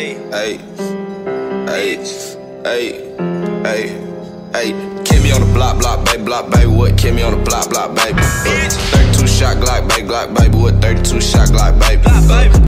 Hey, hey, hey, hey, hey. Kill me on the block, baby, what? Kill me on the block, baby. 32 shot Glock, baby, what? 32 shot Glock, baby.